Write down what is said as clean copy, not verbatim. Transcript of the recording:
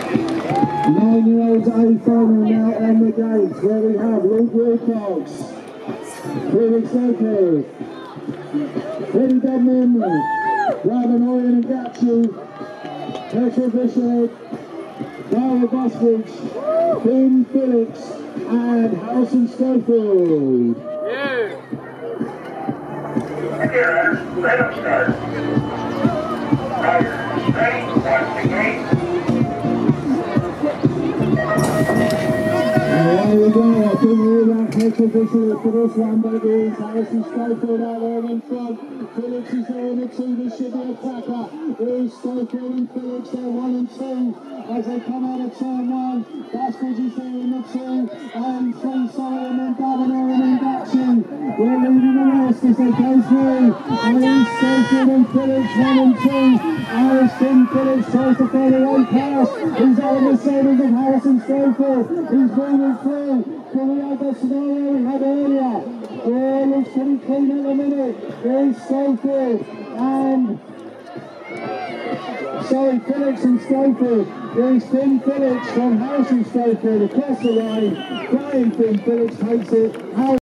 9-year-olds A final now on the gates, where we have Luke Wilcox, Felix Lopez, Eddie Dudman, Robin Orion and Gatsu, Petra Bishop, Dara Boswich, Finn Phillips, and Harrison Schofield. Yeah. Let them start. Riders, ready, watch the gate. There we go, I think we're back Petra Bishop for this one, baby. Harrison Schofield out there in front. Phillips is there in the two, this should be a cracker. There's Schofield and Phillips there, 1 and 2. As they come out of turn 1, Boswich is there in the 2, and 3 Solomon and Governor and Gatsu. We're leading the rest as they go through. And Schofield and Phillips 1 and 2. Harrison Phillips tries to find a way past. He's out of the shoulders of Harrison Schofield. He's moving through. Can we have that scenario we had earlier? Oh, looks pretty clean at the minute. There's Schofield and Phillips and Schofield. There's Finn Phillips from Harrison Schofield across the line. Brian Finn Phillips takes it.